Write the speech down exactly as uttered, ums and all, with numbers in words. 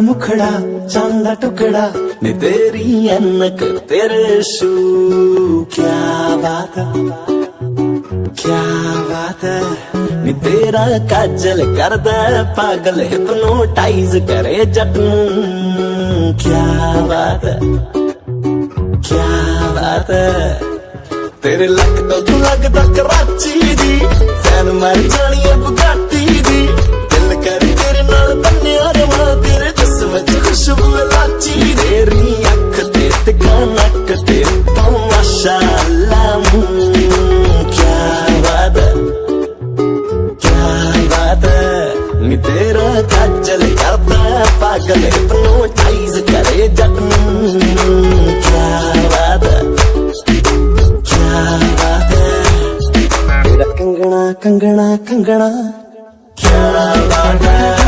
मुखड़ा चांदा टुकड़ा नी तेरी अनक तेरे शू। क्या बात है, क्या बात है, नी तेरा काजल कर दे पागल हिप्नोटाइज करे जट नूं। क्या बात है, क्या बात है, तेरे लक तो तू लगदा कराची दी फैन मर जानी है बुगाटी दी। दिल कर तेरे नाल बन्निया रवां तेरे जिस्म च खुशबू लाची। तेरी अख ते तिखा नक ते तो माशाअल्लाह। क्या बात है, क्या बात है, नी तेरा काजल करदा पागल हिप्नोटाइज करे जट नूं। क्या बात है, क्या बात है, तेरा कंगना कंगना कंगना। क्या बात है।